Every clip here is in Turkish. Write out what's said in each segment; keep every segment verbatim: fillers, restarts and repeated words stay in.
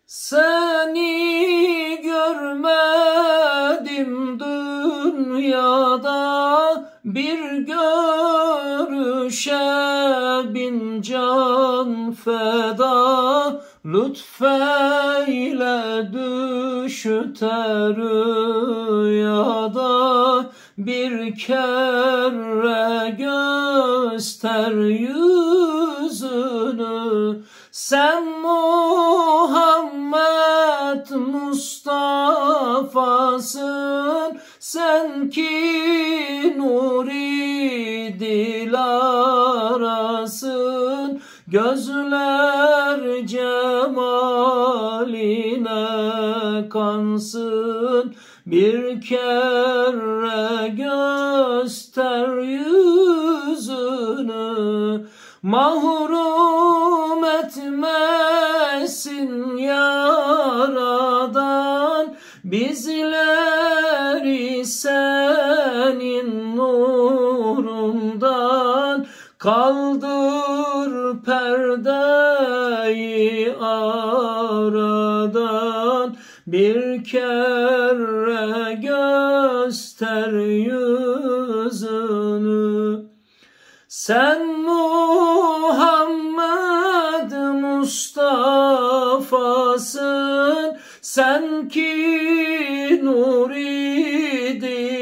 Seni görmedim dünyada, bir görüşe bin can feda. Lütfeyle düşte rüyada, bir kere göster yüzünü. Sen Muhammed Mustafa'sın, sen ki nuri dilarasın. Gözler cemaline kansın, bir kere göster yüzünü. Mahrum etmesin yaradan, bizleri senin nurundan. Kaldır perdeyi aradan, bir kere göster yüzünü. Sen Muhammed Mustafa'sın, sen ki nuri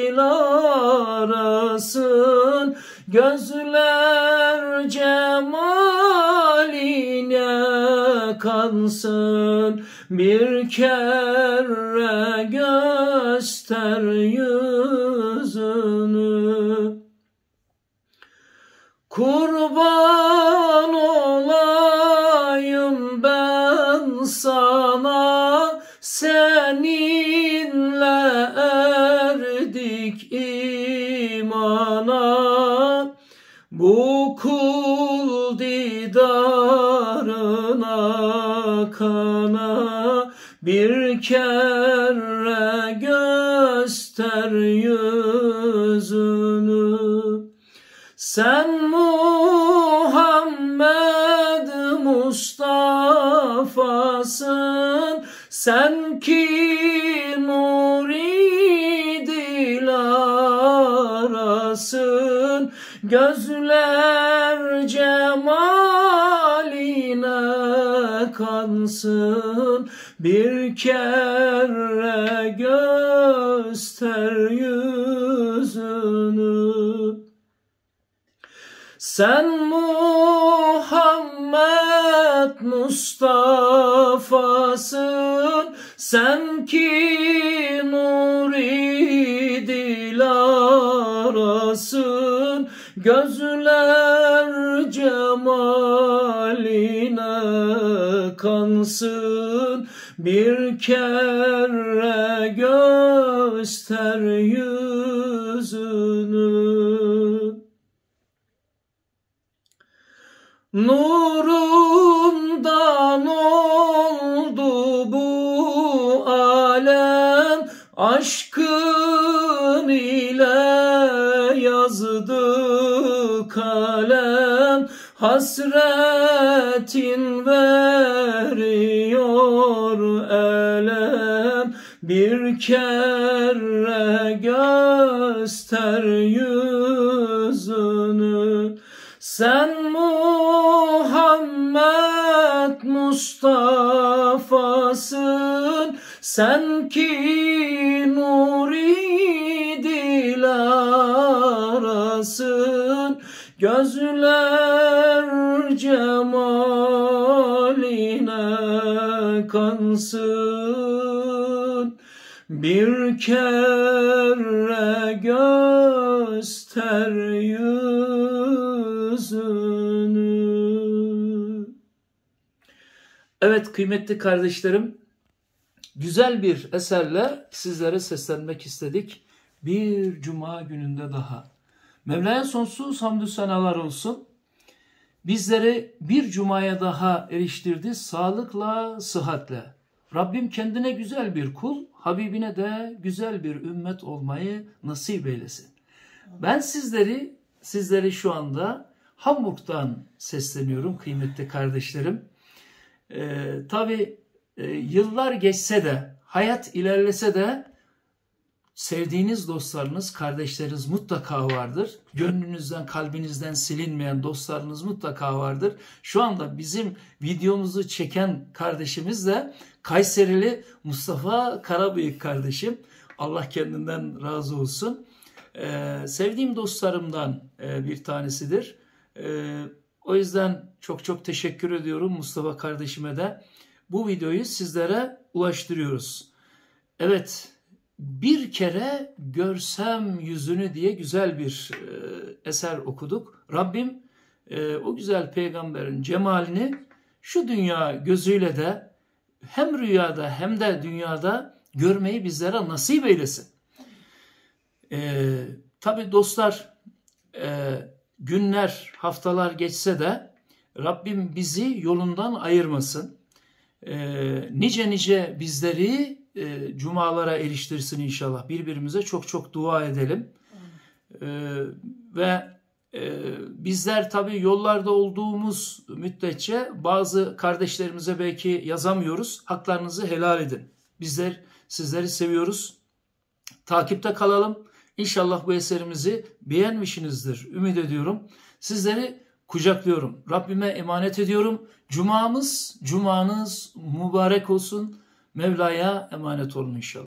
dilarasın. Gözler cemaline kansın, bir kere göster yüzünü. Kurban olayım ben sana, seninle erdik imana. Bu kul didarına kana, bir kere göster yüzünü. Sen Muhammed Mustafa'sın, sen ki nuri dilarasın. Gözler cemaline kansın, bir kere göster yüzünü. Sen Muhammed Mustafa'sın, sen ki nuri dilarasın. Gözler cemaline kansın, bir kere göster yüzünü. Nurundan oldu bu alem, aşkın ile yazdı kalem. Hasretin veriyor elem, bir kere göster yüzünü. Sen Muhammed Mustafa'sın, sen ki nuri dilarasın. Gözler cemaline kansın, bir kere göster yüzünü. Evet kıymetli kardeşlerim, güzel bir eserle sizlere seslenmek istedik. Bir cuma gününde daha. Mevla'ya sonsuz hamdü senalar olsun. Bizleri bir cumaya daha eriştirdi sağlıkla, sıhhatle. Rabbim kendine güzel bir kul, Habibine de güzel bir ümmet olmayı nasip eylesin. Ben sizleri, sizleri şu anda Hamburg'dan sesleniyorum kıymetli kardeşlerim. Ee, tabii e, yıllar geçse de, hayat ilerlese de sevdiğiniz dostlarınız, kardeşleriniz mutlaka vardır. Gönlünüzden, kalbinizden silinmeyen dostlarınız mutlaka vardır. Şu anda bizim videomuzu çeken kardeşimiz de Kayserili Mustafa Karabıyık kardeşim. Allah kendinden razı olsun. Ee, sevdiğim dostlarımdan e, bir tanesidir. Ee, o yüzden çok çok teşekkür ediyorum Mustafa kardeşime de. Bu videoyu sizlere ulaştırıyoruz. Evet, bir kere görsem yüzünü diye güzel bir e, eser okuduk. Rabbim e, o güzel peygamberin cemalini şu dünya gözüyle de hem rüyada hem de dünyada görmeyi bizlere nasip eylesin. E, tabii dostlar, e, günler, haftalar geçse de Rabbim bizi yolundan ayırmasın. E, nice nice bizleri e, cumalara eriştirsin inşallah. Birbirimize çok çok dua edelim. E, ve e, bizler tabii yollarda olduğumuz müddetçe bazı kardeşlerimize belki yazamıyoruz. Haklarınızı helal edin. Bizler sizleri seviyoruz. Takipte kalalım. İnşallah bu eserimizi beğenmişsinizdir. Ümit ediyorum. Sizleri kucaklıyorum. Rabbime emanet ediyorum. Cumamız, cumanız mübarek olsun. Mevla'ya emanet olun inşallah.